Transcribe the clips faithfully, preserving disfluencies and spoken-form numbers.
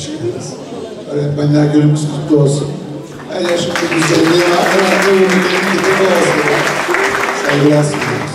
teşekkür ederiz. Öğretmenler günümüz kutlu olsun. Her yaşında güzelliği var. Her yaşında kutlu olsun. Saygılar sunuyoruz.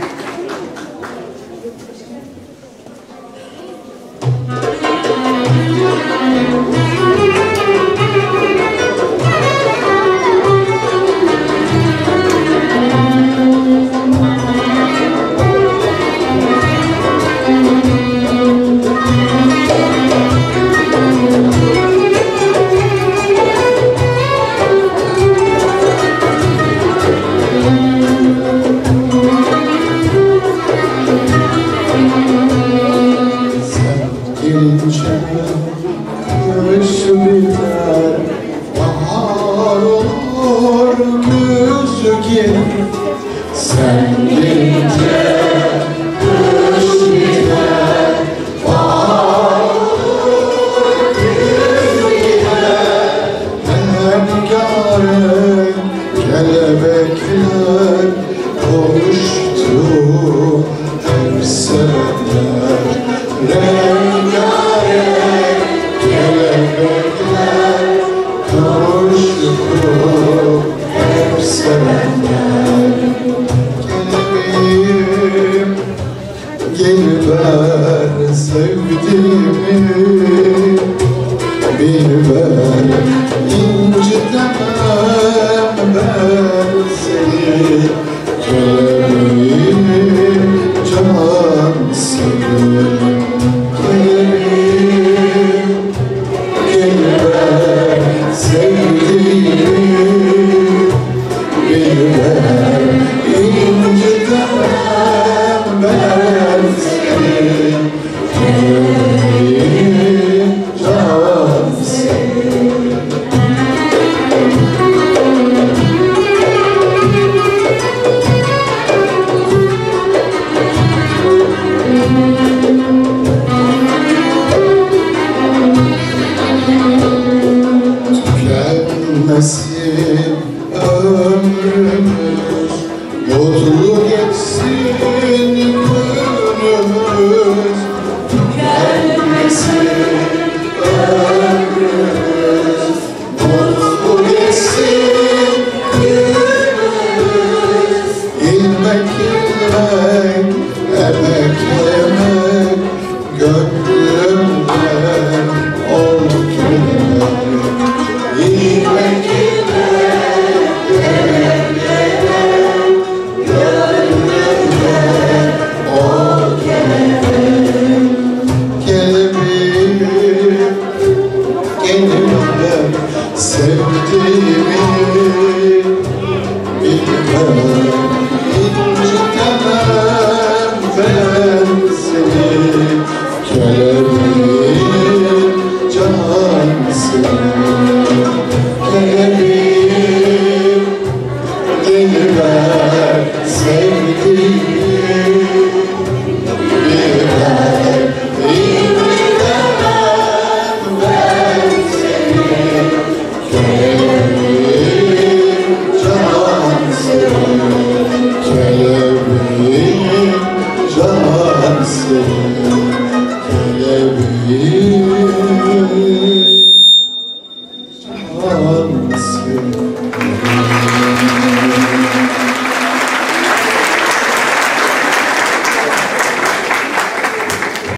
Sen gelince kış gider, bahar olur, kış gider. Rengarenk kelebekler kavuştu her sevenler. Rengarenk kelebekler kavuştu her sevenler. Geliver sevdiğimi, bilver incitemem ben seni. Kelebeğim can severim, kelebeğim geliver sevdiğimi, bilver incitemem ben seni. Kelebeğim can severim. Tükenmesin ömrümüz, mutlu geçsin günümüz. Tükenmesin ömrümüz, mutlu geçsin günümüz. İlmek ilmek, emek emek, gönlümden ol kelebek. İlmek ilmek, emek emek, gönlümden ol kelebek. Kelebeğim, geliver sevdiğimi,